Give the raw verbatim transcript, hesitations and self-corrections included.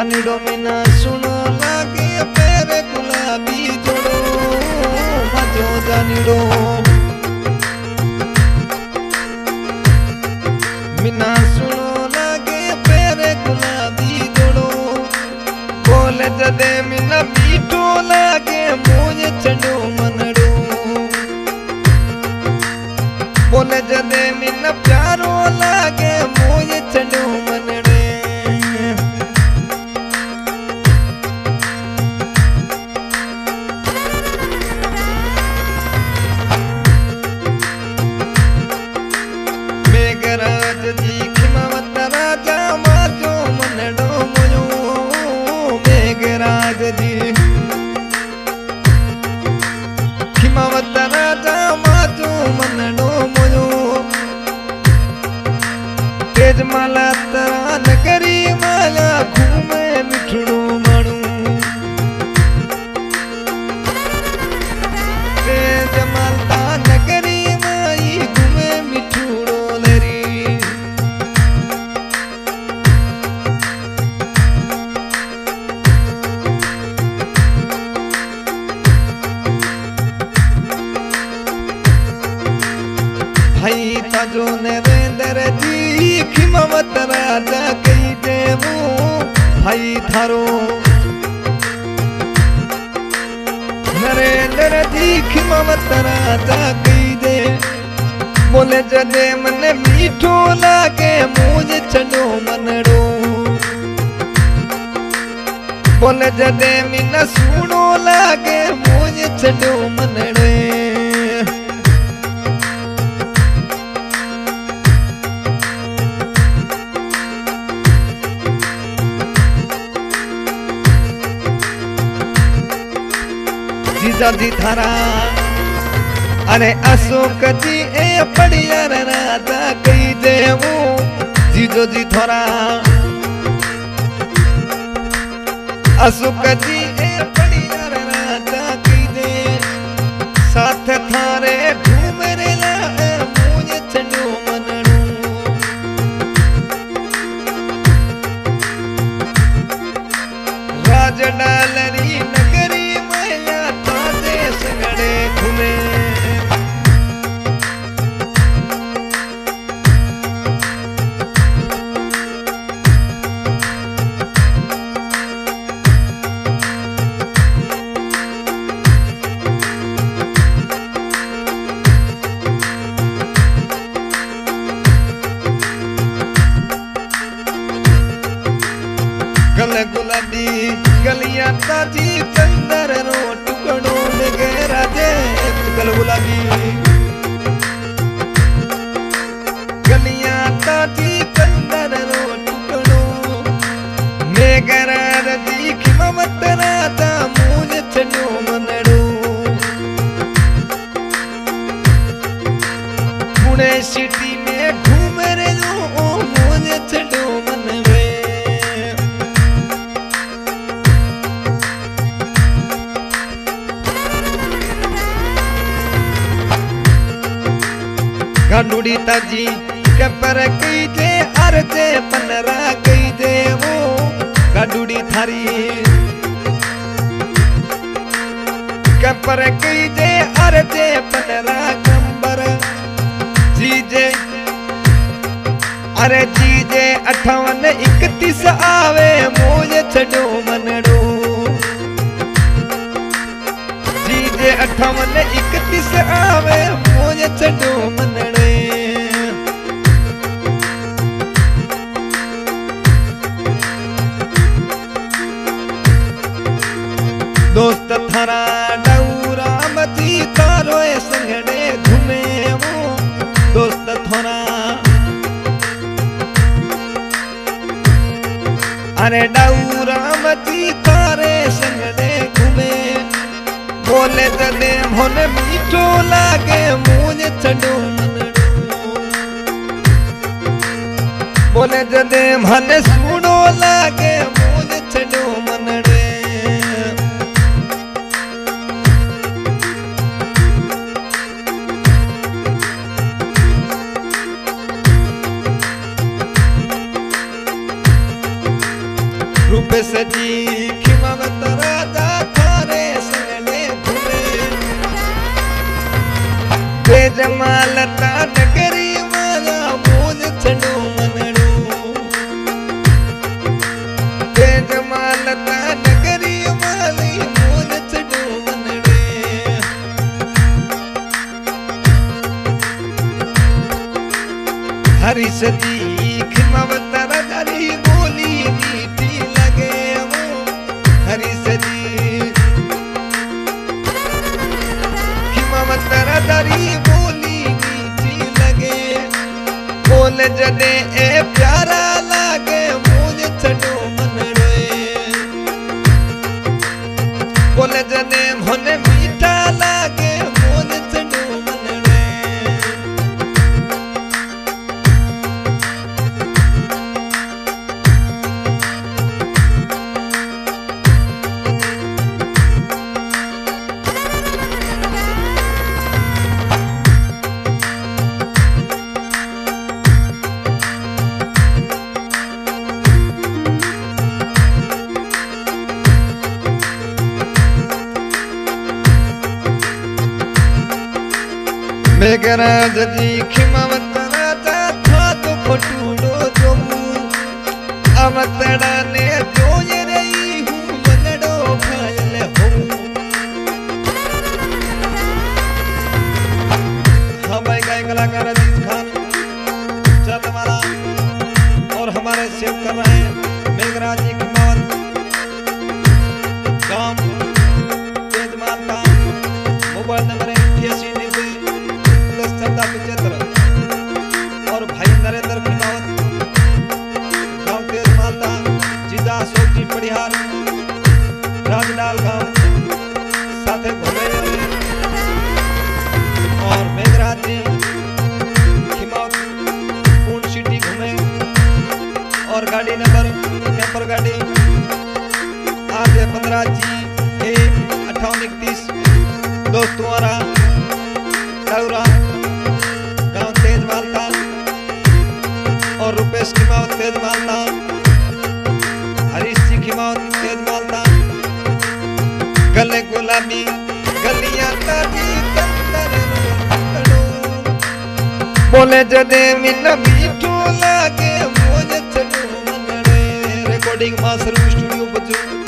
जानिड़ो मीना सुनो लागे पैर गुलाबी जोड़ो मजो जानिड़ो मीना सुनो लागे पैर गुलाबी जोड़ो बोले जदे मीना मीठो लागे मुझे चंडो मनड़ो बोले जदे मीना प्यारो लागे मुझे चंडो मनड़े मेघराज जी खिमावत राजा माजो मनड़ो मुझो मेघराज जी खिमावत राजा माजो मनड़ो मुझो तेज माला तरा नगरी माला घूमे मिठड़ो माणू तेज माला नगरी माई घूमे मिठड़ो लरी भाई ताजो नरेंद्र जी खिमावत राजा कही देवो भाई थारो नरेंद्र जी खिमावत राजा कही दे बोले जदे मने मीठो लागे मुझे चंडो मनड़ो बोले जदे मीना सुनो लागे मुझे चंडो मनड़े जीजा जी थारा अरे अशोक जी ए पड़िया राजा कही देवो जीजो जी थारा अशोक जी ए पड़िया राजा कही दे साथ थारे घूम रे ला मुझे चंडो मनड़ू राज डालरी नगरी माया ताजे सगड़े घूमे गल गुलाबी गलियां ताजी चंदर रो टुकड़ो लगे राजे गल गुलाबी गलियां ताजी चंदर रो टुकड़ो मेघराज जी खिमावत राजा मुझे चंडो मनड़ो पुणे सिटी में घूम रे जो मुझे चंडो मनवे गाडूड़ी ताजी कपर कई दे अर्जे पनरा कई दे वो गाडूड़ी थारी कपर कई दे अर्जे पनरा कंबर जीजे अरे जीजे अठावन इकतीस आवे मुझे छड़ो मनड़ो जीजे अठावन इकतीस आवे मुझे छड़ो मनड़ो दोस्त थारा डौरा मती तारो संगड़े घूमे वो दोस्त थारा अरे डौरा मती तारे संगड़े घूमे बोले जदे मोने मीठो लागे मुझे चंडो मनड़ो बोले जदे मने सुनो लागे मुझे चंडो मनड़े रूप से तेज मालता नगरी माला मोज छड़ो मनड़ो तेज मालता नगरी माली मोज छड़ो मनड़े हरी सजी खिमावतर हरी बोली मीठी लगे वो हरी सजी खिमावतर हरी बोली मीठी लगे बोल जदे ए प्यारा लागे मुझे छड़ो मनड़े बोल जदे मोने मीठा लागे मुझे छड़ो मनड़े मेघराज जी खिमावतरा था तो फटूडो जोमू अवतड़ा ने जोय रही हूँ मनड़ो खायल हो हाँ भाई गाय कलाकार अजीज खान चांदवाला और हमारे सेव कर रहे हैं मेघराज जी खिमावत गांव तेजमाल का मोबाइल नंबर है अठासी पिछहत्तर और भाई नरेंद्र खिमावत गांव तेज मालता जिदा सोची पड़िहार राजलाल गांव साथे घूमे और मेघराज जी खिमावत पूर्ण सिटी घूमे और गाड़ी नंबर कैंपर गाड़ी आठ पंद्रह जी अट्ठावन इकतीस दोस्तों गांव तेज मालता और रुपेश खिमावत तेज मालता हरीश जी खिमावत तेज मालता गले गुलाबी गलियां बोले जदे मिन मीठो लागे मोज छड़ो मनड़े रिकॉर्डिंग मास्टर स्टूडियो बजू